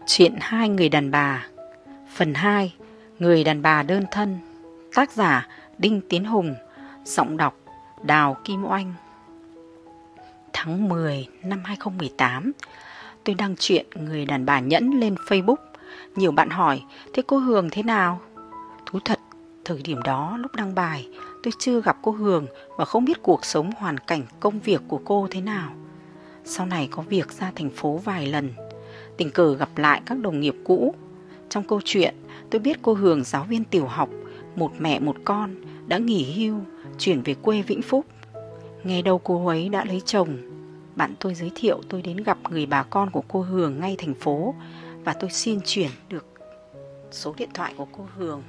Chuyện hai người đàn bà. Phần 2. Người đàn bà đơn thân. Tác giả Đinh Tiến Hùng. Giọng đọc Đào Kim Oanh. Tháng 10 năm 2018, tôi đăng chuyện Người đàn bà nhẫn lên Facebook. Nhiều bạn hỏi, thế cô Hường thế nào? Thú thật, thời điểm đó lúc đăng bài, tôi chưa gặp cô Hường và không biết cuộc sống hoàn cảnh công việc của cô thế nào. Sau này có việc ra thành phố vài lần, tình cờ gặp lại các đồng nghiệp cũ. Trong câu chuyện, tôi biết cô Hường giáo viên tiểu học, một mẹ một con, đã nghỉ hưu, chuyển về quê Vĩnh Phúc. Nghe đâu cô ấy đã lấy chồng. Bạn tôi giới thiệu tôi đến gặp người bà con của cô Hường ngay thành phố, và tôi xin chuyển được số điện thoại của cô Hường.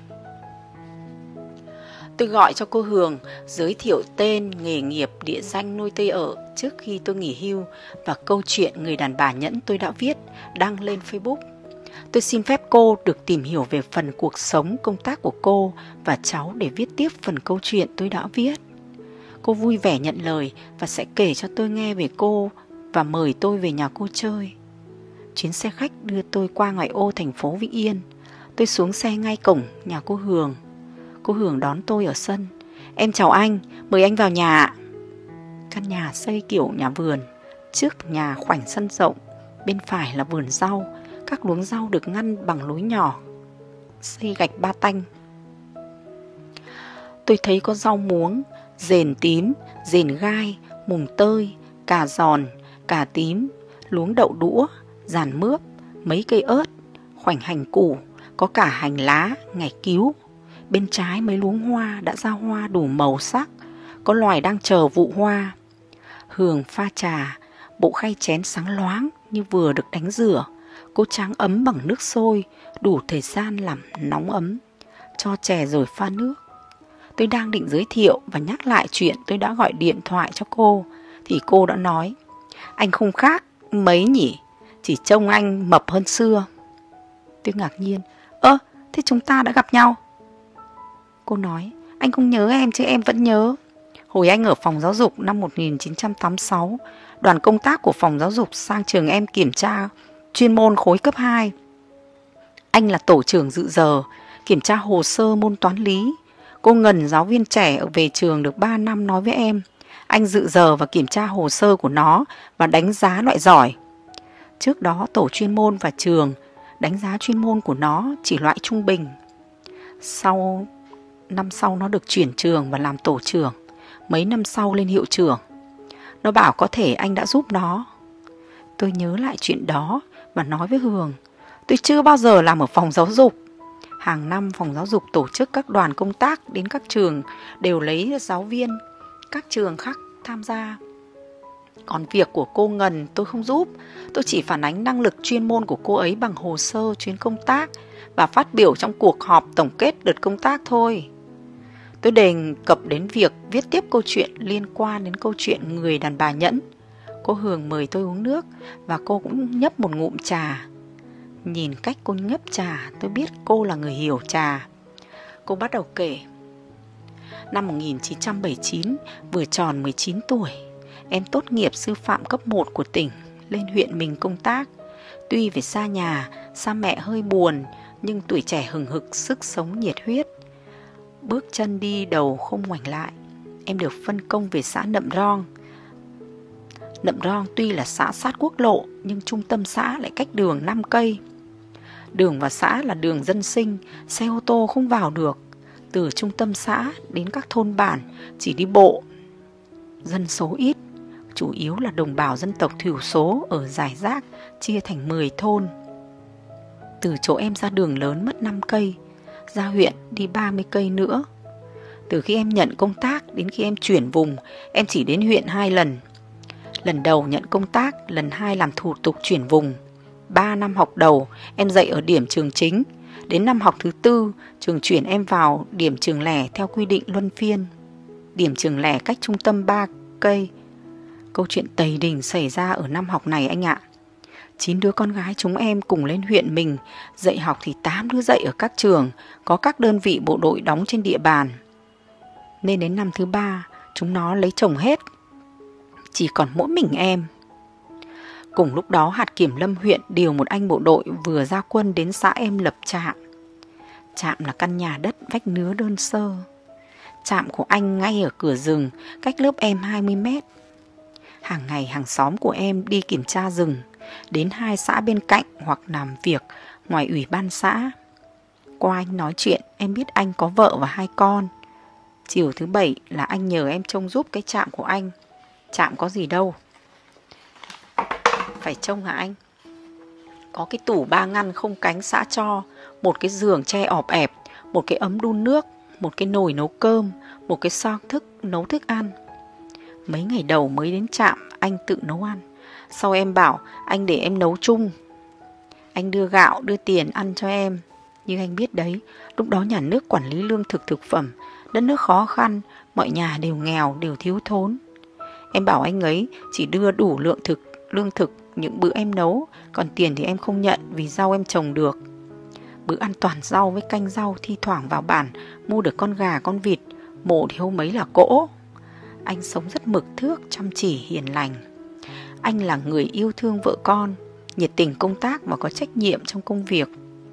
Tôi gọi cho cô Hường, giới thiệu tên, nghề nghiệp, địa danh nơi tôi ở trước khi tôi nghỉ hưu và câu chuyện Người đàn bà nhẫn tôi đã viết, đăng lên Facebook. Tôi xin phép cô được tìm hiểu về phần cuộc sống, công tác của cô và cháu để viết tiếp phần câu chuyện tôi đã viết. Cô vui vẻ nhận lời và sẽ kể cho tôi nghe về cô và mời tôi về nhà cô chơi. Chuyến xe khách đưa tôi qua ngoại ô thành phố Vĩnh Yên. Tôi xuống xe ngay cổng nhà cô Hường. Cô Hường đón tôi ở sân. Em chào anh, mời anh vào nhà ạ. Căn nhà xây kiểu nhà vườn. Trước nhà khoảnh sân rộng, bên phải là vườn rau. Các luống rau được ngăn bằng lối nhỏ, xây gạch ba tanh. Tôi thấy có rau muống, dền tím, dền gai, mùng tơi, cà giòn, cà tím, luống đậu đũa, giàn mướp, mấy cây ớt, khoảnh hành củ, có cả hành lá, ngải cứu. Bên trái mấy luống hoa đã ra hoa đủ màu sắc, có loài đang chờ vụ hoa. Hường pha trà, bộ khay chén sáng loáng như vừa được đánh rửa. Cô tráng ấm bằng nước sôi, đủ thời gian làm nóng ấm. Cho chè rồi pha nước. Tôi đang định giới thiệu và nhắc lại chuyện tôi đã gọi điện thoại cho cô, thì cô đã nói, anh không khác mấy nhỉ, chỉ trông anh mập hơn xưa. Tôi ngạc nhiên, thế chúng ta đã gặp nhau? Cô nói, anh không nhớ em chứ em vẫn nhớ. Hồi anh ở phòng giáo dục năm 1986, đoàn công tác của phòng giáo dục sang trường em kiểm tra chuyên môn khối cấp 2. Anh là tổ trưởng dự giờ, kiểm tra hồ sơ môn toán lý. Cô Ngân, giáo viên trẻ ở về trường được 3 năm, nói với em, anh dự giờ và kiểm tra hồ sơ của nó và đánh giá loại giỏi. Trước đó tổ chuyên môn và trường đánh giá chuyên môn của nó chỉ loại trung bình. Năm sau nó được chuyển trường và làm tổ trưởng, mấy năm sau lên hiệu trưởng. Nó bảo có thể anh đã giúp nó. Tôi nhớ lại chuyện đó và nói với Hường, tôi chưa bao giờ làm ở phòng giáo dục. Hàng năm phòng giáo dục tổ chức các đoàn công tác đến các trường, đều lấy giáo viên các trường khác tham gia. Còn việc của cô Ngân tôi không giúp, tôi chỉ phản ánh năng lực chuyên môn của cô ấy bằng hồ sơ chuyến công tác và phát biểu trong cuộc họp tổng kết đợt công tác thôi. Tôi đề cập đến việc viết tiếp câu chuyện liên quan đến câu chuyện Người đàn bà nhẫn. Cô Hường mời tôi uống nước và cô cũng nhấp một ngụm trà. Nhìn cách cô nhấp trà, tôi biết cô là người hiểu trà. Cô bắt đầu kể. Năm 1979, vừa tròn 19 tuổi, em tốt nghiệp sư phạm cấp 1 của tỉnh, lên huyện mình công tác. Tuy về xa nhà, xa mẹ hơi buồn, nhưng tuổi trẻ hừng hực, sức sống nhiệt huyết. Bước chân đi đầu không ngoảnh lại. Em được phân công về xã Nậm Ron. Nậm Ron tuy là xã sát quốc lộ, nhưng trung tâm xã lại cách đường 5 cây. Đường vào xã là đường dân sinh, xe ô tô không vào được. Từ trung tâm xã đến các thôn bản chỉ đi bộ. Dân số ít, chủ yếu là đồng bào dân tộc thiểu số ở rải rác, chia thành 10 thôn. Từ chỗ em ra đường lớn mất 5 cây, ra huyện đi 30 cây nữa. Từ khi em nhận công tác đến khi em chuyển vùng, em chỉ đến huyện 2 lần. Lần đầu nhận công tác, lần 2 làm thủ tục chuyển vùng. 3 năm học đầu, em dạy ở điểm trường chính. Đến năm học thứ 4, trường chuyển em vào điểm trường lẻ theo quy định luân phiên. Điểm trường lẻ cách trung tâm 3 cây. Câu chuyện tày đình xảy ra ở năm học này anh ạ. 9 đứa con gái chúng em cùng lên huyện mình, dạy học thì 8 đứa dạy ở các trường, có các đơn vị bộ đội đóng trên địa bàn. Nên đến năm thứ 3, chúng nó lấy chồng hết. Chỉ còn mỗi mình em. Cùng lúc đó hạt kiểm lâm huyện điều một anh bộ đội vừa ra quân đến xã em lập trạm. Trạm là căn nhà đất vách nứa đơn sơ. Trạm của anh ngay ở cửa rừng, cách lớp em 20 mét. Hàng ngày hàng xóm của em đi kiểm tra rừng, đến 2 xã bên cạnh hoặc làm việc ngoài ủy ban xã. Qua anh nói chuyện, em biết anh có vợ và 2 con. Chiều thứ 7 là anh nhờ em trông giúp cái trạm của anh. Trạm có gì đâu phải trông hả anh? Có cái tủ 3 ngăn không cánh xã cho, một cái giường tre ọp ẹp, một cái ấm đun nước, một cái nồi nấu cơm, một cái xoong nấu thức ăn. Mấy ngày đầu mới đến trạm, anh tự nấu ăn. Sau em bảo anh để em nấu chung. Anh đưa gạo, đưa tiền ăn cho em. Nhưng anh biết đấy, lúc đó nhà nước quản lý lương thực thực phẩm, đất nước khó khăn, mọi nhà đều nghèo, đều thiếu thốn. Em bảo anh ấy chỉ đưa đủ lương thực những bữa em nấu, còn tiền thì em không nhận vì rau em trồng được. Bữa ăn toàn rau với canh rau, thi thoảng vào bản mua được con gà con vịt, mổ thì hôm ấy là cỗ. Anh sống rất mực thước, chăm chỉ, hiền lành. Anh là người yêu thương vợ con, nhiệt tình công tác và có trách nhiệm trong công việc.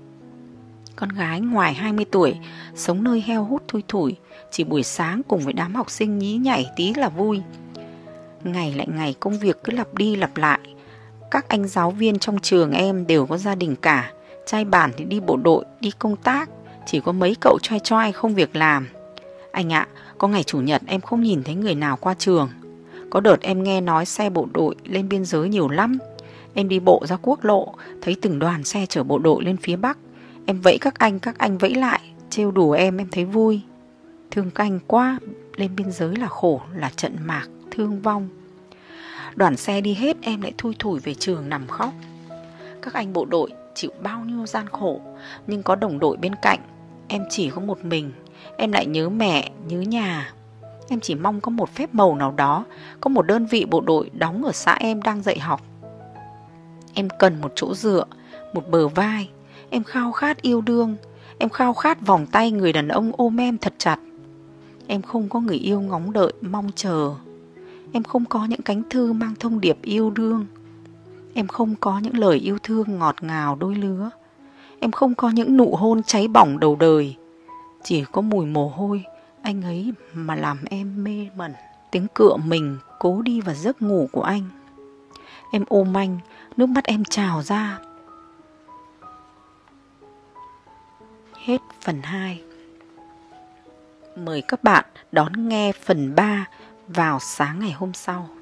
Con gái ngoài 20 tuổi, sống nơi heo hút thui thủi, chỉ buổi sáng cùng với đám học sinh nhí nhảy tí là vui. Ngày lại ngày công việc cứ lặp đi lặp lại. Các anh giáo viên trong trường em đều có gia đình cả, trai bản thì đi bộ đội, đi công tác, chỉ có mấy cậu choai choai không việc làm. Anh ạ, có ngày chủ nhật em không nhìn thấy người nào qua trường. Có đợt em nghe nói xe bộ đội lên biên giới nhiều lắm. Em đi bộ ra quốc lộ, thấy từng đoàn xe chở bộ đội lên phía Bắc. Em vẫy các anh vẫy lại, trêu đùa em thấy vui. Thương các anh quá, lên biên giới là khổ, là trận mạc, thương vong. Đoàn xe đi hết em lại thui thủi về trường nằm khóc. Các anh bộ đội chịu bao nhiêu gian khổ, nhưng có đồng đội bên cạnh. Em chỉ có một mình, em lại nhớ mẹ, nhớ nhà. Em chỉ mong có một phép màu nào đó, có một đơn vị bộ đội đóng ở xã em đang dạy học. Em cần một chỗ dựa, một bờ vai. Em khao khát yêu đương. Em khao khát vòng tay người đàn ông ôm em thật chặt. Em không có người yêu ngóng đợi, mong chờ. Em không có những cánh thư mang thông điệp yêu đương. Em không có những lời yêu thương ngọt ngào đôi lứa. Em không có những nụ hôn cháy bỏng đầu đời. Chỉ có mùi mồ hôi anh ấy mà làm em mê mẩn. Tiếng cựa mình cố đi vào giấc ngủ của anh. Em ôm anh, nước mắt em trào ra. Hết phần 2. Mời các bạn đón nghe phần 3 vào sáng ngày hôm sau.